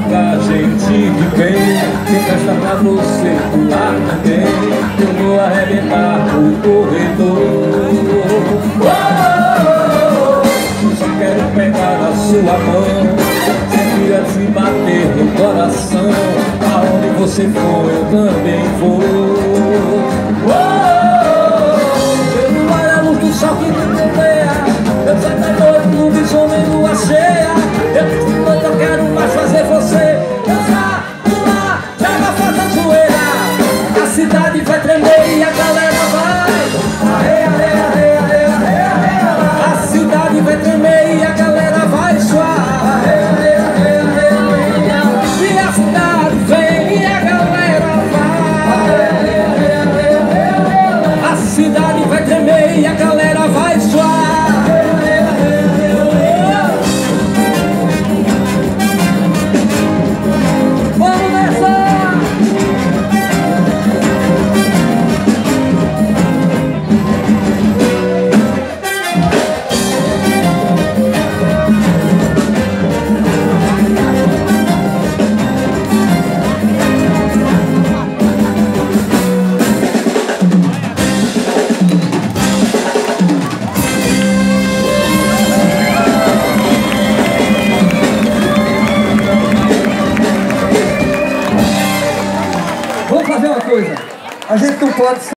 pra gente viver. Quem presta pra você pular também, eu vou arrebentar o corredor. Só quero pegar a sua mão, sentir assim bater no coração. Aonde você for, eu também vou. Pelo ar a luz do sol que me rodeia, eu saio da noite no lobisomem lua cheia. Eu quero mais fazer você dançar, pular, joga fora a zoeira. A cidade vai tremer e a galera vai arre, arre, arre, arre, arre, arre. A cidade vai tremer e a galera vai suar arre, arre, arre, arre, arre. E a cidade vem e a galera vai arre, arre, arre, arre, arre. A cidade vai tremer e a galera vai suar. Vamos fazer uma coisa, a gente não pode